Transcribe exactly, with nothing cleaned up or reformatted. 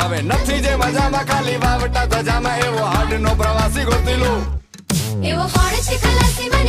હવે નથી જે મજામાં ખાલી વાવટા ધજામાં એવો હાડ નો પ્રવાસી ગોતી લો એવો હોડ છે ખલાસી